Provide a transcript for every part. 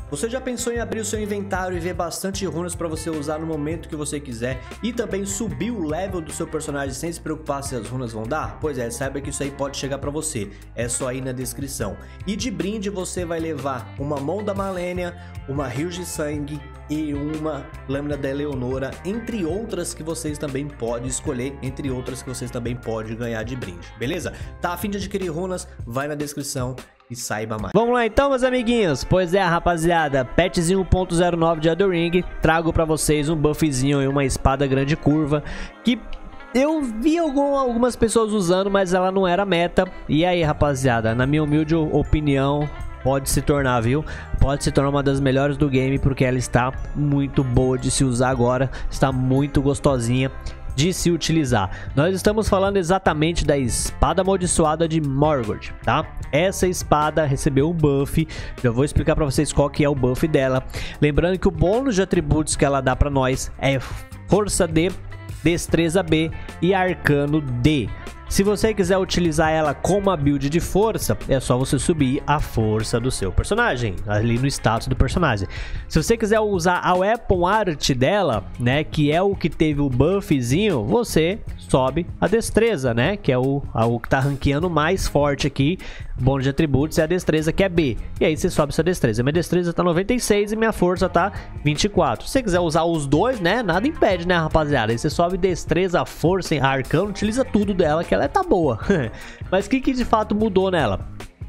Você já pensou em abrir o seu inventário e ver bastante runas para você usar no momento que você quiser e também subir o level do seu personagem sem se preocupar se as runas vão dar? Pois é, saiba que isso aí pode chegar para você, é só ir na descrição. E de brinde você vai levar uma mão da Malenia, uma Rios de Sangue e uma Lâmina da Eleonora, entre outras que vocês também podem escolher, entre outras que vocês também podem ganhar de brinde, beleza? Tá a fim de adquirir runas? Vai na descrição e saiba mais. Vamos lá então, meus amiguinhos. Pois é, rapaziada, patchzinho 1.09 de Elden Ring. Trago pra vocês um buffzinho e uma espada grande curva que eu vi algumas pessoas usando, mas ela não era meta. E aí, rapaziada, na minha humilde opinião, pode se tornar, viu? Pode se tornar uma das melhores do game, porque ela está muito boa de se usar agora. Está muito gostosinha de se utilizar. Nós estamos falando exatamente da espada amaldiçoada de Morgott, tá? Essa espada recebeu um buff, eu vou explicar pra vocês qual que é o buff dela. Lembrando que o bônus de atributos que ela dá pra nós é força D, destreza B e arcano D. Se você quiser utilizar ela como uma build de força, é só você subir a força do seu personagem, ali no status do personagem. Se você quiser usar a Weapon Art dela, né, que é o que teve o buffzinho, você sobe a destreza, né, que é o que tá ranqueando mais forte aqui. Bônus de atributos é a destreza, que é B. E aí você sobe sua destreza. Minha destreza tá 96 e minha força tá 24. Se você quiser usar os dois, né, nada impede, né, rapaziada. Aí você sobe destreza, força, arcano, utiliza tudo dela, que ela tá boa. Mas o que de fato mudou nela?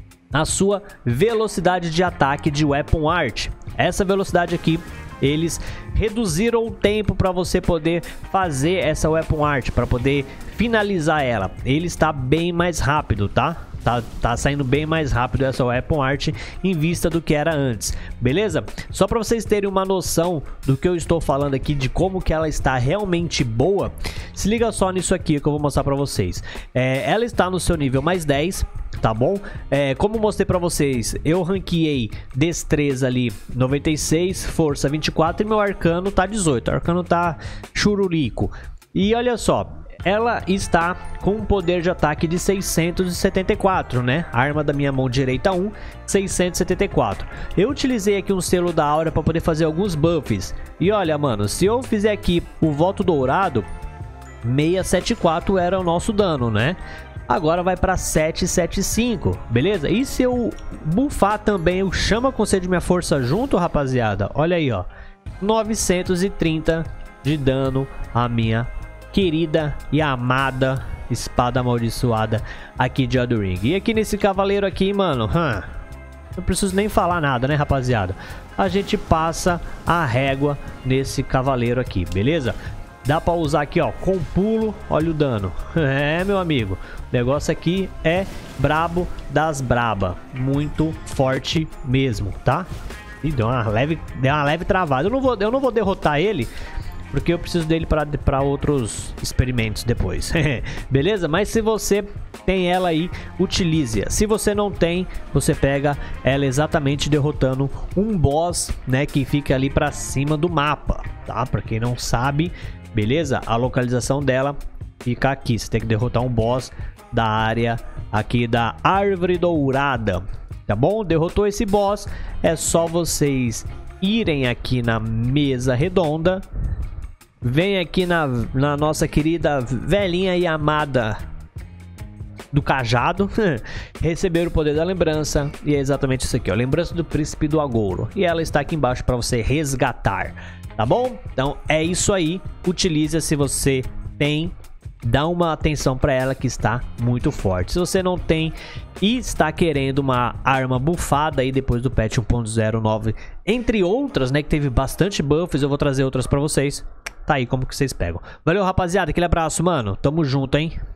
A sua velocidade de ataque de Weapon Art. Essa velocidade aqui, eles reduziram o tempo para você poder fazer essa Weapon Art, para poder finalizar ela. Ele está bem mais rápido, tá? Tá saindo bem mais rápido essa Weapon Art em vista do que era antes, beleza? Só para vocês terem uma noção do que eu estou falando aqui, de como que ela está realmente boa, se liga só nisso aqui que eu vou mostrar para vocês. Ela está no seu nível mais 10, tá bom? Como mostrei para vocês, eu ranqueei destreza ali 96, força 24 e meu arcano tá 18, o arcano tá chururico. E olha só, ela está com um poder de ataque de 674, né? Arma da minha mão direita 1, 674. Eu utilizei aqui um selo da aura para poder fazer alguns buffs. E olha, mano, se eu fizer aqui o voto dourado, 674 era o nosso dano, né? Agora vai para 775, beleza? E se eu buffar também o chama concede minha força junto, rapaziada, olha aí, ó, 930 de dano a minha querida e amada espada amaldiçoada aqui de Elden Ring. E aqui nesse cavaleiro aqui, mano, não preciso nem falar nada, né, rapaziada? A gente passa a régua nesse cavaleiro aqui, beleza? Dá pra usar aqui, ó, com pulo, olha o dano. Meu amigo, o negócio aqui é brabo das braba, muito forte mesmo, tá? E deu uma leve travada. Eu não vou derrotar ele, porque eu preciso dele para outros experimentos depois. Beleza? Mas se você tem ela aí, utilize-a. Se você não tem, você pega ela exatamente derrotando um boss, né, que fica ali para cima do mapa, tá? Para quem não sabe, beleza? A localização dela fica aqui. Você tem que derrotar um boss da área aqui da Árvore Dourada, tá bom? Derrotou esse boss, é só vocês irem aqui na mesa redonda. Vem aqui na nossa querida velhinha e amada do cajado, receber o poder da lembrança, e é exatamente isso aqui, ó, lembrança do príncipe do agouro, e ela está aqui embaixo para você resgatar, tá bom? Então é isso aí, utilize se você tem, dá uma atenção para ela que está muito forte. Se você não tem e está querendo uma arma buffada aí depois do patch 1.09, entre outras, né, que teve bastante buffs, eu vou trazer outras para vocês. Tá aí como que vocês pegam. Valeu, rapaziada, aquele abraço, mano. Tamo junto, hein?